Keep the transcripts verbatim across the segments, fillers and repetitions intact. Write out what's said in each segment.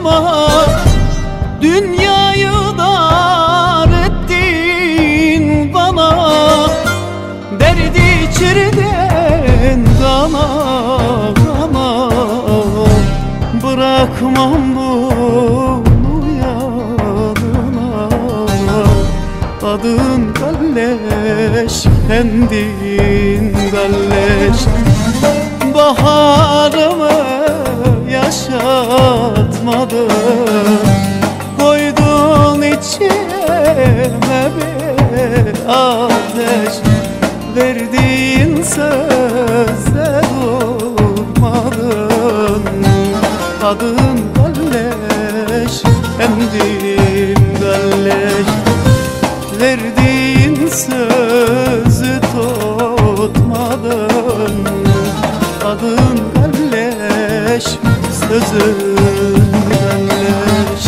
başıma dünyayı dar ettin bana. Derdi içirden kana kana, bırakmam bunu yanına. Adın kalleş, kendin kalleş. Baharımı yaşatmadın, koydun içime bir ateş. Verdiğin sözde durmadın. Adın kalleş, kendin kalleş. Verdiğin sözü tutmadın. Adın kalleş, sözün kalleş.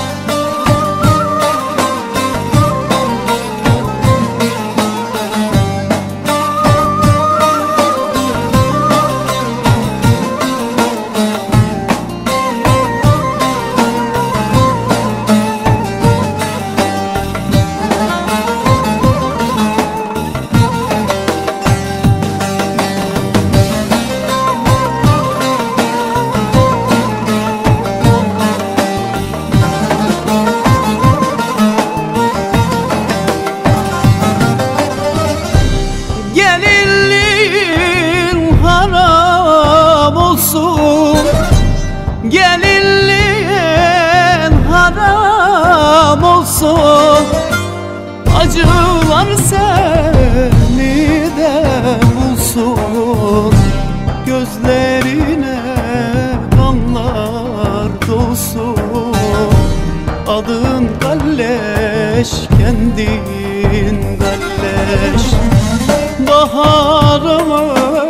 Gelinliğin haram olsun, gelinliğin haram olsun. Acılar seni de bulsun, gözlerine kanlar dolsun. Adın kalleş, kendin kalleş. Baharımı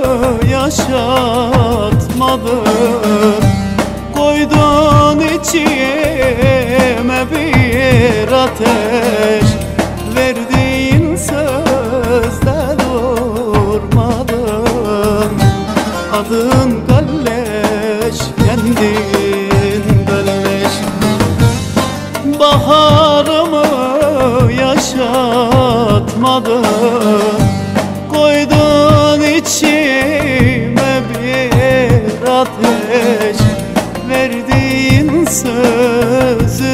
yaşatmadın, koydun içime bir ateş. Verdiğin sözde durmadın. Adın kalleş, kendin kalleş. Baharımı yaşatmadın, koydun içime bir ateş. Verdiğin sözü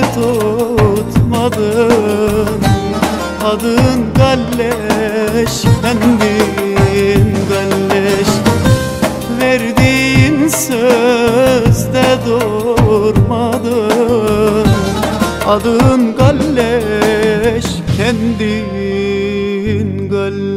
tutmadın. Adın kalleş, kendin kalleş. Verdiğin sözde durmadın. Adın kalleş, kendin kalleş.